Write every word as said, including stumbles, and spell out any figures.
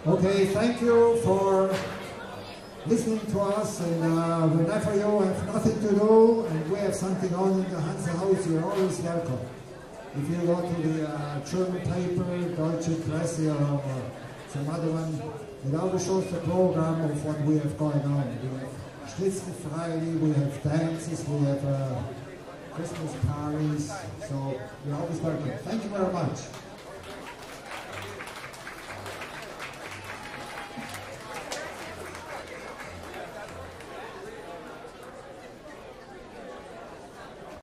Okay, thank you for listening to us, and uh, whenever you have nothing to do and we have something on in the Hansa House, you're always welcome. If you go to the uh, German paper, Deutsche Presse, or, or some other one, it always shows the program of what we have going on. We have Schnitzelfreili, we have dances, we have uh, Christmas parties, so you're always welcome. Thank you very much.